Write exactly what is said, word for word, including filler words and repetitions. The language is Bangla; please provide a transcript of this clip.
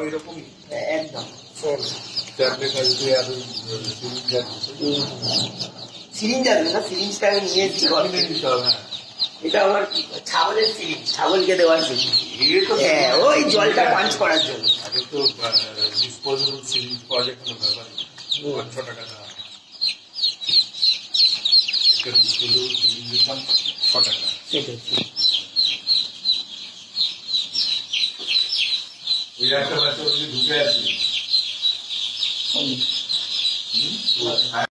ওই রকমই একদম সেম ট্যাবলেট আসবে আর সিরিঞ্জ আসবে না, সিরিঞ্জটা আমি নিয়ে এসেছি ঘরে। এটা আমার ছাগলের সিরিঞ্জ, ছাগলকে দেওয়ার জন্য। হ্যাঁ, ওই জলটা পাঞ্চ করার জন্য। আগে তো ডিসপোজেবল সিরিঞ্জ পাওয়া যায়, কোনো ব্যাপার পাঁচ ছ টাকা দাম, একটা ডিসপোজেবল সিরিঞ্জের দাম ছ টাকা। সেটাই ওই একটা বাচ্চা ওদিকে ঢুকে আছে,